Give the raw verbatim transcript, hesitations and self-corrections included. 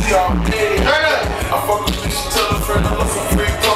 She all day. I fuck with me, she tell her friend I love some free throw.